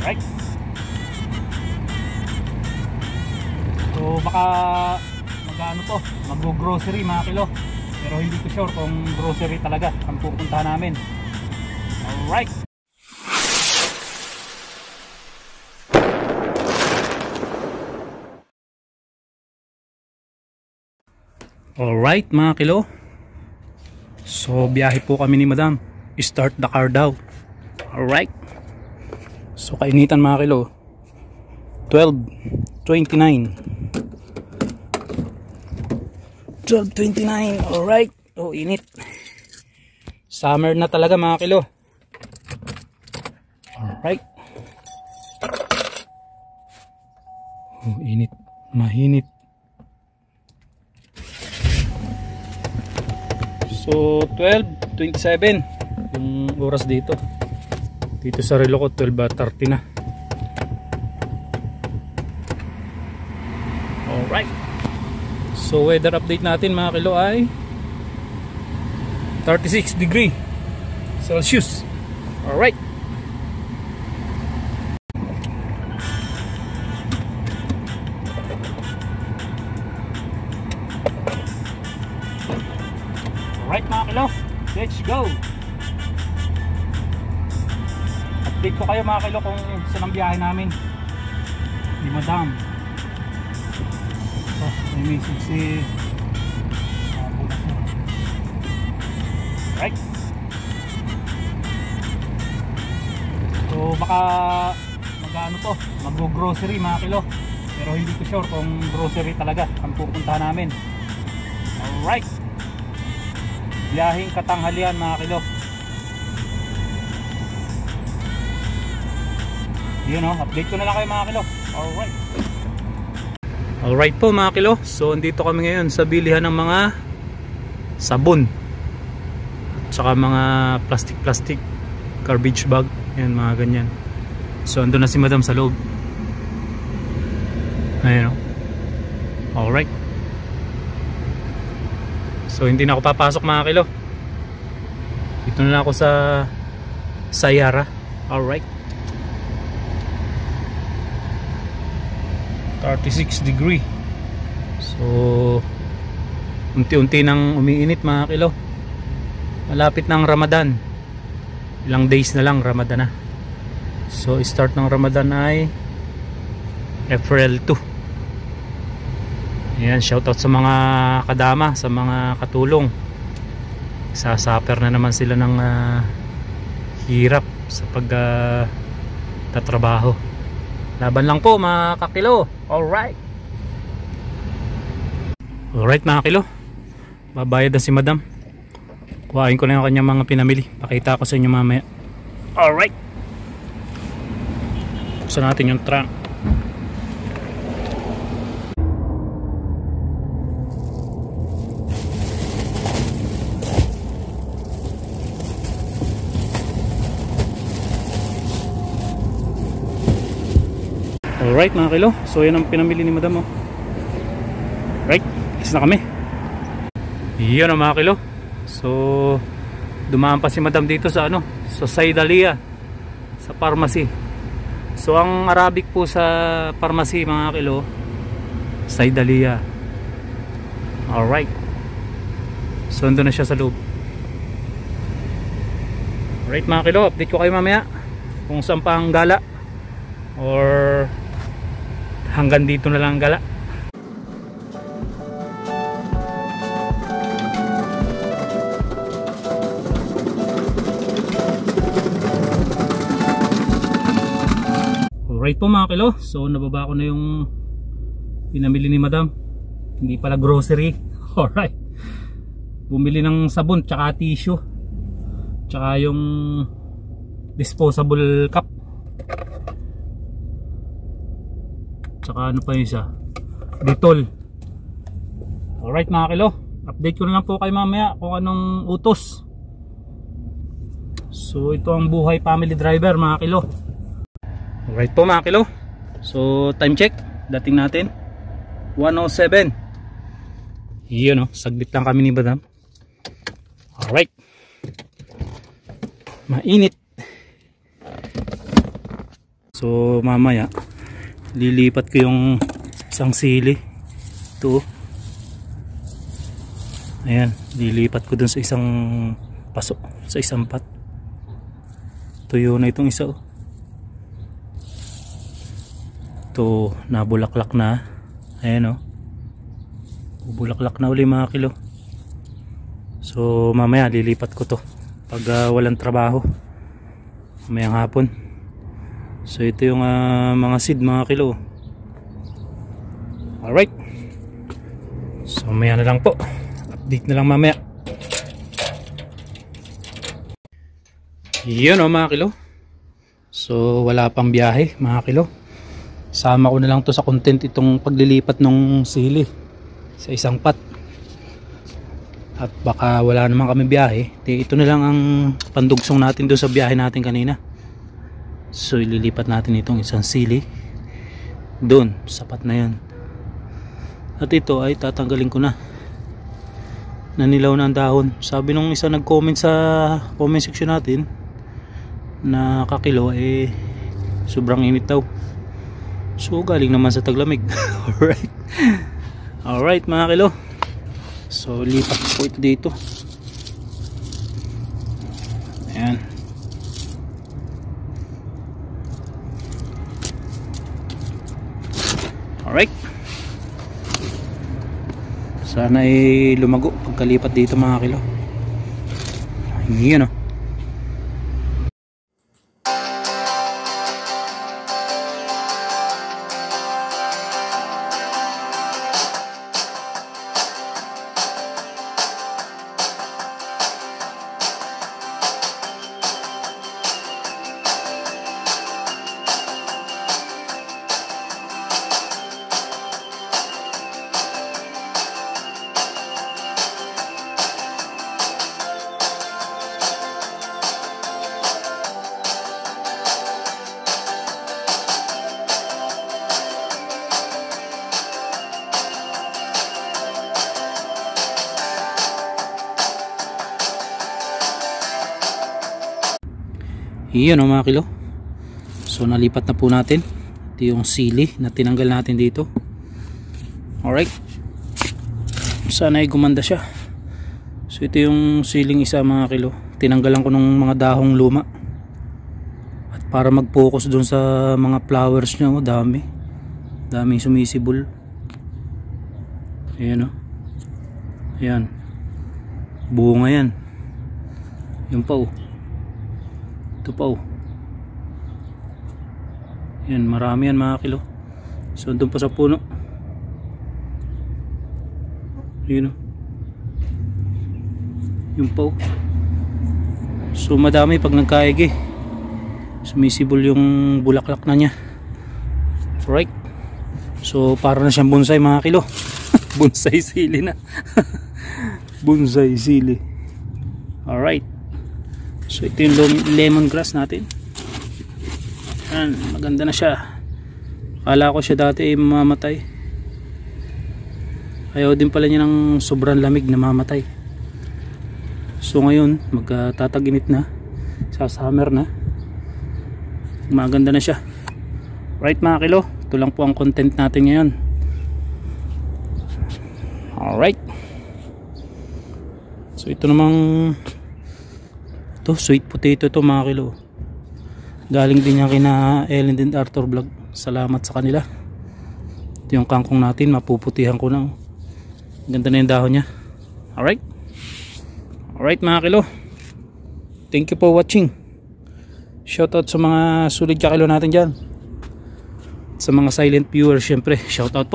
Right. So baka mag-grocery mga kilo, pero hindi ko sure kung grocery talaga ang pupuntahan namin. Alright. Alright mga kilo, so biyahe po kami ni madam. Start the car daw. Alright, so kainitan mga kilo, 12:29. Alright, oh init, summer na talaga mga kilo. Alright, oh init, mahinit. So 12:27 yung oras dito sa relo ko, 12:30 na. Alright, so weather update natin mga kilo ay 36 degree Celsius. Alright, alright mga kilo, let's go. Update ko kayo mga kilo kung saan ang biyahe namin ni madam. So may message si right. So baka mag-grocery mga kilo, pero hindi ko sure kung grocery talaga ang pupuntahan namin. Alright, biyaheng katanghalian mga kilo. Yun o, update ko na lang kayo mga kilo. Alright. Alright po mga kilo, so andito kami ngayon sa bilihan ng mga sabon at saka mga plastic garbage bag, yan mga ganyan. So andun na si madam sa loob. Ayan o. Alright, so hindi na ako papasok mga kilo, dito na lang ako sa Sayara. Alright, 36 degree. So unti-unti nang umiinit mga kilo. Malapit ng Ramadan, ilang days na lang Ramadan na. So start ng Ramadan ay April 2. Ayan, shoutout sa mga kadama, sa mga katulong. Sasuffer na naman sila ng hirap sa pagtatrabaho. Laban lang po mga kakilo. Alright. Alright mga kilo, babayad na si madam. Kuhain ko na yung kanyang mga pinamili, pakita ko sa inyo mamaya. Alright, buksan natin yung trunk. Alright mga kilo, so yan ang pinamili ni madam oh. Right, is na kami. Yan ang mga kilo. So dumaan pa si madam dito sa sa Saydalia, sa pharmacy. So ang Arabic po sa pharmacy mga kilo, Saydalia. Alright, so andun na siya sa loob. Alright mga kilo, update ko kayo mamaya kung saan pa ang gala, or hanggang dito na lang ang gala. Alright po mga kilo, so nababa ko na yung pinamili ni madam. Hindi pala grocery. Alright, bumili ng sabon tsaka tissue tsaka yung disposable cup, tsaka ano pa yun siya, Dettol. Alright mga kilo, update ko na lang po kayo mamaya kung anong utos. So ito ang buhay family driver mga kilo. Alright po mga kilo, so time check, dating natin 1:07. Yun saglit lang kami ni madam. Alright, mainit. So mamaya lilipat ko yung isang sili. Ito. Ayan, lilipat ko dun sa isang paso, sa isang pot. Tuyo na itong isa. Ito, nabulaklak na. Ayan bubulaklak na uli mga kilo. So mamaya lilipat ko to pag walang trabaho mamayang hapon. So ito yung mga seed mga kilo. Alright, so mamaya na lang po, update na lang mamaya. Yun mga kilo. So wala pang biyahe mga kilo, sama ko na lang to sa content itong paglilipat ng sili sa isang pot. At baka wala naman kami biyahe, ito na lang ang pandugsong natin doon sa biyahe natin kanina. So ililipat natin itong isang sili doon, sapat na yan. At ito ay tatanggalin ko na, nanilaw na ang dahon. Sabi nung isa nag-comment sa comment section natin na kakilo sobrang init daw. So galing naman sa taglamig. Alright mga kilo, so lipat ko ito dito. Ayan. Alright, sana ay lumago pagkalipat dito mga kilo. Ayan Iyon mga kilo. So nalipat na po natin. Ito yung sili na tinanggal natin dito. Alright, sana ay gumanda siya. So ito yung siling isa mga kilo, tinanggalan ko ng mga dahong luma. At para mag focus dun sa mga flowers nya, daming sumisibol. Ayan ayan, bunga yan. Yung pa ito pa yan, marami yan mga kilo. So doon pa sa puno, yun yung pa so madami. Pag nagkaigi, sumisibol yung bulaklak na niya. Right, so para na siyang bonsai mga kilo. Bonsai sili na. Bonsai sili. Alright, so ito yung lemongrass natin. Ayan, maganda na siya. Akala ko siya dati mamamatay. Ayaw din pala niya ng sobrang lamig na mamatay. So ngayon magtataginit na, sa summer na, maganda na siya. Right mga kilo, ito lang po ang content natin ngayon. Alright, so ito namang sweet potato to mga kilo. Galing din yan kina Ellen and Arthur Vlog. Salamat sa kanila. Ito yung kangkong natin, mapuputihan ko na. Ganda na yung dahon nya. Alright, alright mga kilo, thank you for watching. Shoutout sa mga sulit kakilo natin dyan. Sa mga silent viewers syempre, shoutout po.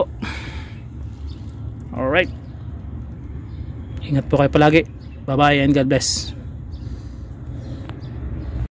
Alright, ingat po kayo palagi. Bye bye and God bless.